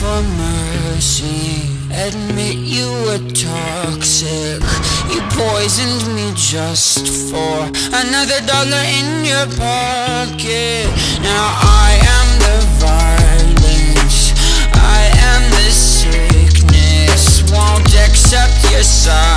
for mercy. Admit you were toxic. You poisoned me just for another dollar in your pocket. Now I am the violence, I am the sickness. Won't accept your side.